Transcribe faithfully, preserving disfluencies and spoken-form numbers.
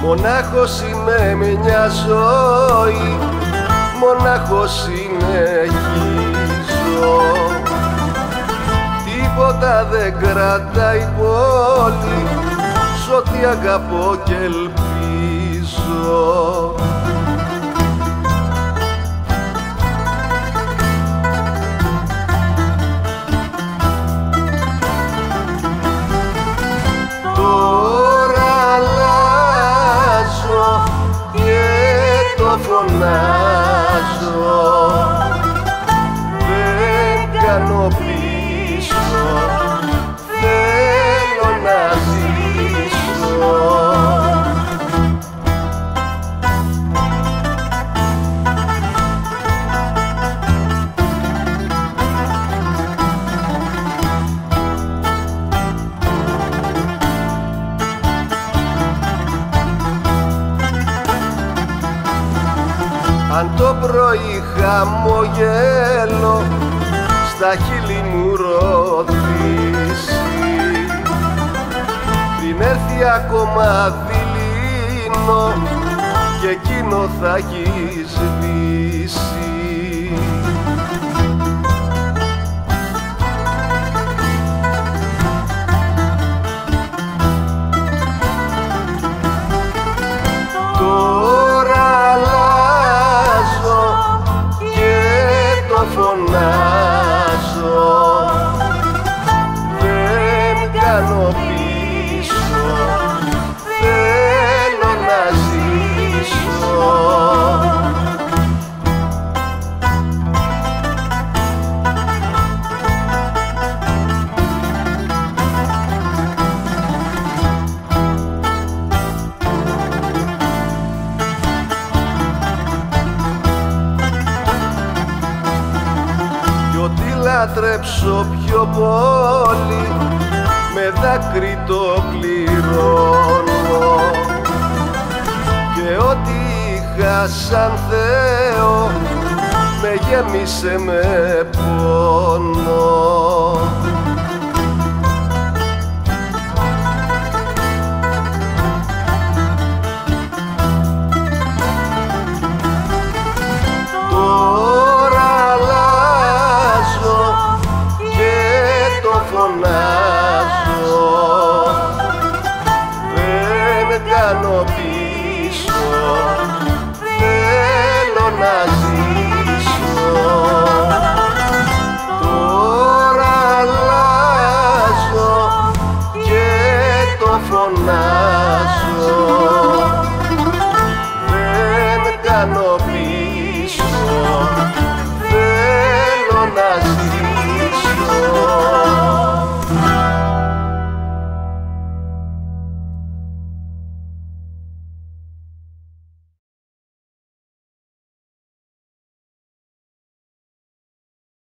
Μονάχος είμαι μια ζωή, μονάχος συνεχίζω. Τίποτα δεν κρατάει πόλη σ' ό,τι αγαπώ και ελπίζω. Φωνάζω, δεν κάνω πίσω, θέλω να ζήσω. Αν το πρωί χαμογέλο στα χείλη μου ρωτήσει, πριν έρθει ακόμα δειλίνο και εκείνο θα έχει σβήσει. Φωνάζω, δεν κάνω πίσω, θέλω να ζήσω. Λατρέψω πιο πολύ, με δάκρυ το πληρώνω, και ό,τι είχα σαν Θεό με γέμισε με πόνο. Φωνάζω, δεν κάνω